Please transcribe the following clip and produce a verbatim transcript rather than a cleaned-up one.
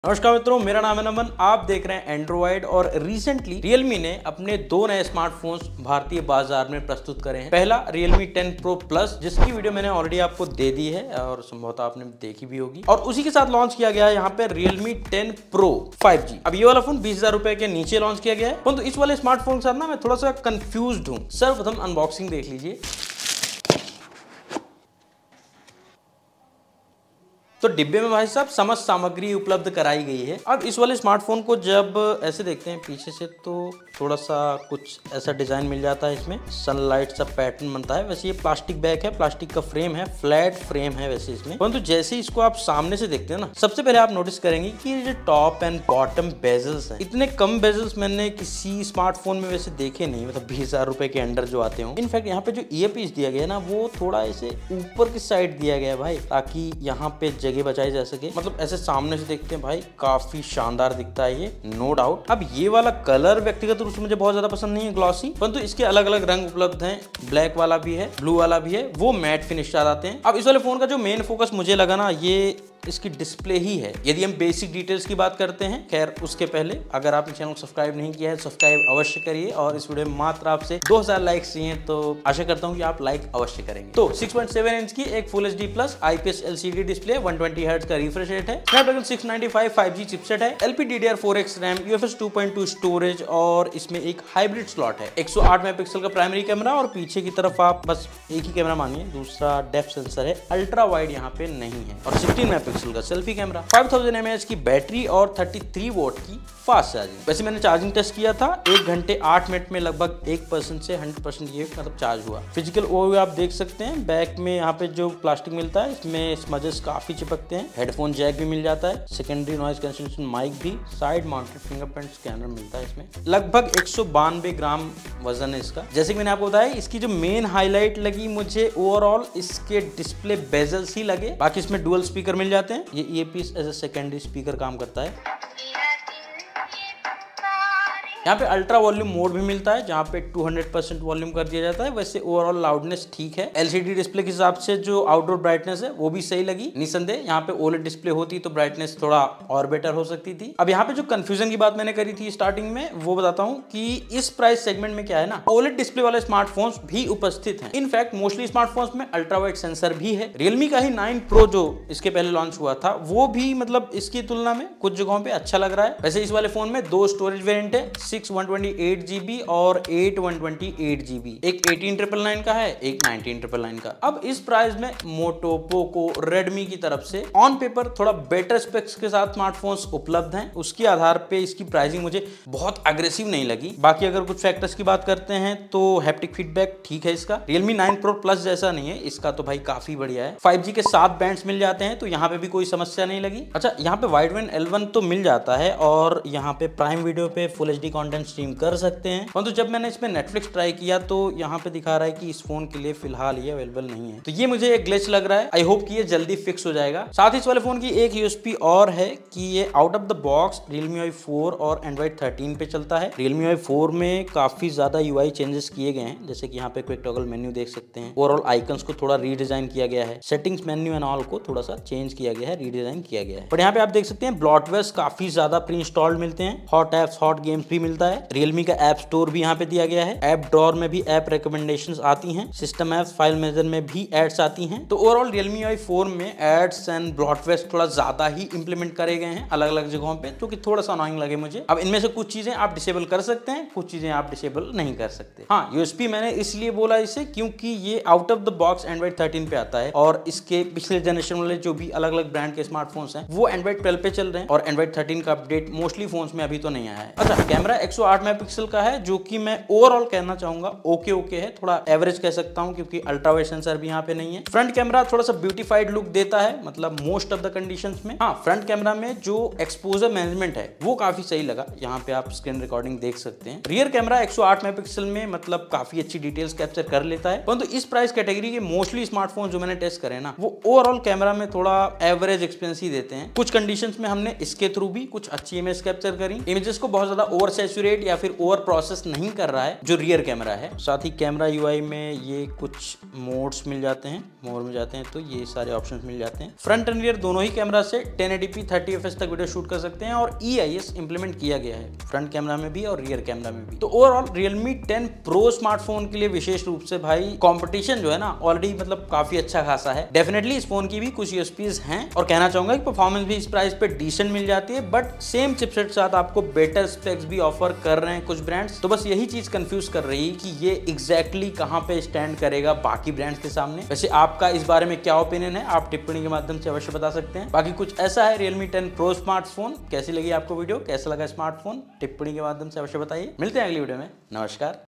नमस्कार मित्रों, मेरा नाम है नमन। आप देख रहे हैं एंड्रॉइड। और रिसेंटली Realme ने अपने दो नए स्मार्टफोन्स भारतीय बाजार में प्रस्तुत करे हैं। पहला Realme टेन Pro Plus, जिसकी वीडियो मैंने ऑलरेडी आपको दे दी है और संभवतः आपने देखी भी होगी। और उसी के साथ लॉन्च किया गया है यहाँ पे Realme ten Pro five G. अब ये वाला फोन बीस हजार रुपए के नीचे लॉन्च किया गया है, परंतु इस वाले स्मार्टफोन के साथ ना मैं थोड़ा सा कंफ्यूज हूँ। सर्वप्रथम अनबॉक्सिंग देख लीजिए। तो डिब्बे में भाई साहब समस्त सामग्री उपलब्ध कराई गई है। अब इस वाले स्मार्टफोन को जब ऐसे देखते हैं पीछे से तो थोड़ा सा कुछ ऐसा डिजाइन मिल जाता है, इसमें सनलाइट सा पैटर्न बनता है। वैसे ये प्लास्टिक बैग है, प्लास्टिक का फ्रेम है, फ्लैट फ्रेम है वैसे इसमें, परंतु जैसे इसको आप सामने से देखते हैं ना, सबसे पहले आप नोटिस करेंगे कि ये जो टॉप एंड बॉटम बेजल्स हैं, इतने कम बेजल्स मैंने किसी स्मार्टफोन में वैसे देखे नहीं, मतलब बीस हजार रुपए के अंडर जो आते हो। इनफैक्ट यहाँ पे जो ईयर पीस दिया गया है ना, वो थोड़ा ऐसे ऊपर की साइड दिया गया है भाई, ताकि यहाँ पे जगह बचाई जा सके। मतलब ऐसे सामने से देखते हैं भाई, काफी शानदार दिखता है ये, नो डाउट। अब ये वाला कलर व्यक्तिगत रूप से मुझे बहुत ज्यादा पसंद नहीं है, ग्लॉसी, परंतु इसके अलग अलग रंग उपलब्ध हैं। ब्लैक वाला भी है, ब्लू वाला भी है, वो मैट फिनिश आ जाते हैं। अब इस वाले फोन का जो मेन फोकस मुझे लगा ना, ये इसकी डिस्प्ले ही है। यदि हम बेसिक डिटेल्स की बात करते हैं, खैर उसके पहले अगर आपने चैनल को सब्सक्राइब नहीं किया है, सब्सक्राइब अवश्य करिए। और इस वीडियो में मात्र आपसे दो हज़ार लाइक्स चाहिए, तो आशा करता हूं कि आप लाइक अवश्य करेंगे। तो सिक्स पॉइंट सेवन इंच की एक full HD plus IPS LCD display, one twenty hertz का रिफ्रेश रेट है, Snapdragon six ninety five five G chipset है, LPDDR four X RAM, UFS two point two storage, और इसमें एक hybrid slot है। एक सौ आठ मेगापिक्सल का प्राइमरी कैमरा, और पीछे की तरफ आप बस एक ही कैमरा मानिए, दूसरा डेप्थ सेंसर है, अल्ट्रा वाइड यहाँ पे नहीं है, और सिक्सटीन मेगापिक्सल का selfie camera, five thousand M A H की बैटरी और थर्टी थ्री वोट की फास्ट चार्जिंग। वैसे मैंने चार्जिंग टेस्ट किया था, एक घंटे आठ मिनट में लगभग एक परसेंट से हंड्रेड परसेंट ये मतलब चार्ज हुआ। फिजिकल ओवरव्यू आप देख सकते हैं, बैक में यहाँ पे जो प्लास्टिक मिलता है, इसमें स्मजेस काफी चिपकते हैं। हेडफोन जैक भी मिल जाता है, सेकेंडरी नॉइज कैंसलेशन माइक भी, साइड माउंटेड फिंगरप्रिंट स्कैनर मिलता है इसमें। लगभग एक सौ बानवे ग्राम वजन है इसका। जैसे कि मैंने आपको बताया, इसकी जो मेन हाईलाइट लगी मुझे ओवरऑल इसके डिस्प्ले बेजल्स ही लगे। बाकी इसमें डुअल स्पीकर मिल जाते हैं, ये earpiece as a secondary speaker काम करता है। यहाँ पे अल्ट्रा वॉल्यूम मोड भी मिलता है, जहाँ पे टू हंड्रेड परसेंट वॉल्यूम कर दिया जाता है। वैसे ओवरऑल लाउडनेस ठीक है। एलसीडी डिस्प्ले के हिसाब से जो आउटडोर ब्राइटनेस है वो भी सही लगी, निसंदेह। यहाँ पे ओलेड डिस्प्ले होती तो ब्राइटनेस थोड़ा और बेटर हो सकती थी। अब यहाँ पे जो कंफ्यूजन की बात मैंने करी थी स्टार्टिंग में, वो बताता हूँ कि इस प्राइस सेगमेंट में क्या है ना, ओलेड डिस्प्ले वाले स्मार्टफोन्स भी उपस्थित हैं। इनफैक्ट मोस्टली स्मार्टफोन्स में अल्ट्रा वाइड सेंसर भी है। रियलमी का ही नाइन प्रो जो इसके पहले लॉन्च हुआ था, वो भी मतलब इसकी तुलना में कुछ जगहों पे अच्छा लग रहा है। वैसे इस वाले फोन में दो स्टोरेज वेरिएंट है, six one twenty eight GB और eight one twenty eight GB. एक एटीन ट्रिपल नाइन का है, एक नाइनटीन ट्रिपल नाइन का। अब इस प्राइस में मोटो, पोको, रेडमी की तरफ से ऑन पेपर थोड़ा बेटर स्पेक्स के साथ स्मार्टफोन्स उपलब्ध हैं। उसके आधार पे इसकी प्राइसिंग मुझे बहुत अग्रेसिव नहीं लगी। बाकी अगर कुछ फैक्टर्स की बात करते हैं तो हैप्टिक फीडबैक ठीक है इसका, Realme नाइन Pro Plus जैसा नहीं है, इसका तो भाई काफी बढ़िया है। फाइव जी के सात बैंड्स मिल जाते हैं, तो यहाँ पे भी कोई समस्या नहीं लगी। अच्छा, यहाँ पे वाइड बैंड एल वन तो मिल जाता है, और यहाँ पे प्राइम वीडियो पे फुल एचडी कंटेंट स्ट्रीम कर सकते हैं। परंतु जब मैंने इसमें नेटफ्लिक्स ट्राई किया तो यहाँ पे दिखा रहा है कि इस फोन के लिए फिलहाल ये अवेलेबल नहीं है, तो ये मुझे एक ग्लिच लग रहा है। आई होप कि ये जल्दी फिक्स हो जाएगा। साथ ही इस वाले फोन की एक यूएसपी और है कि ये out of the box Realme U I four और Android थर्टीन पे चलता है। Realme U I फोर में काफी ज्यादा यूआई चेंजेस किए गए हैं, जैसे कि यहाँ पे क्विक टॉगल मेन्यू देख सकते हैं। ओवरऑल आइकन्स को थोड़ा रीडिजाइन किया गया है, सेटिंग्स मेन्यू एंड ऑल को थोड़ा सा चेंज किया गया है, रीडिजाइन किया गया है। बट यहाँ पे आप देख सकते हैं ब्लॉटवेयर काफी ज्यादा प्री इंस्टॉल्ड मिलते हैं, हॉट एप्स, हॉट गेम्स भी मिलता है। Realme का ऐप स्टोर भी यहाँ पे दिया गया है, ऐप ड्रॉअर में भी ऐप रिकमेंडेशंस आती हैं, सिस्टम ऐप्स, फाइल मैनेजर में भी एड्स आती हैं। तो overall Realme U I four में एड्स एंड ब्लॉटवेयर थोड़ा ज्यादा ही इंप्लीमेंट करे गए हैं अलग अलग जगहों पे, जो कि थोड़ा सा अनोइंग लगे मुझे। अब इनमें से कुछ चीजें आप डिसेबल कर सकते हैं, कुछ चीजें आप डिसेबल नहीं कर सकते। हाँ, यूएसपी मैंने इसलिए बोला इसे क्योंकि ये out of the box Android thirteen पे आता है, और इसके पिछले जनरेशन वाले जो भी अलग अलग ब्रांड के स्मार्टफोन्स हैं वो Android ट्वेल्व पे चल रहे हैं, और Android थर्टीन का अपडेट मोस्टली फोन्स में अभी तो नहीं आया है। अच्छा, कैमरा एक सौ आठ मेगापिक्सल का है, जो कि मैं ओवरऑल कहना चाहूंगा ओके ओके है, थोड़ा एवरेज कह सकता हूं, क्योंकि अल्ट्रा वाइड सेंसर भी यहाँ पे नहीं है। फ्रंट कैमरा थोड़ा सा ब्यूटीफाइड लुक देता है, मतलब मोस्ट ऑफ द कंडीशंस में। हाँ, फ्रंट कैमरा में जो एक्सपोजर मैनेजमेंट है वो काफी सही लगा, यहाँ पे आप स्क्रीन रिकॉर्डिंग देख सकते हैं। रियर कैमरा एक सौ आठ मेगापिक्सल में मतलब काफी अच्छी डिटेल्स कैप्चर कर लेता है, परंतु इस प्राइस कैटेगरी के मोस्टली स्मार्टफोन जो मैंने टेस्ट करे ना, वो ओवरऑल कैमरा में थोड़ा एवरेज एक्सपीरियंस ही देते हैं। कुछ कंडीशंस में हमने इसके थ्रू भी कुछ अच्छी इमेज कैप्चर करी, इमेजेस को बहुत ज्यादा ओवर सैचुरेट या फिर ओवर प्रोसेस नहीं कर रहा है जो रियर कैमरा है। साथ ही कैमरा यूआई में ये कुछ मोड्स मिल जाते हैं, मोड में जाते हैं तो ये सारे ऑप्शंस मिल जाते हैं। फ्रंट एंड रियर दोनों ही कैमरा से ten eighty P thirty F S तक वीडियो शूट कर सकते हैं और ई आई एस इंप्लीमेंट किया गया है फ्रंट कैमरा में भी और रियर कैमरा में भी। तो overall Realme ten Pro smartphone के लिए विशेष रूप से भाई कंपटीशन जो है ना ऑलरेडी मतलब काफी अच्छा खासा है। डेफिनेटली इस फोन की भी कुछ यूएसपीज हैं और कहना चाहूंगा कि परफॉर्मेंस भी इस प्राइस पे डिसेंट मिल जाती है, बट सेम चिपसेट के साथ आपको बेटर स्पेक्स भी ऑफर कर रहे हैं कुछ ब्रांड्स। तो बस यही चीज कंफ्यूज कर रही है कि ये एग्जैक्टली कहां पे स्टैंड करेगा बाकी ब्रांड्स के सामने। वैसे आपका इस बारे में क्या ओपिनियन है आप टिप्पणी के माध्यम से अवश्य बता सकते हैं। बाकी कुछ ऐसा है Realme टेन Pro स्मार्टफोन। कैसी लगी आपको वीडियो, कैसा लगा स्मार्टफोन, टिप्पणी के माध्यम से अवश्य बताइए। मिलते हैं अगली वीडियो में। नमस्कार।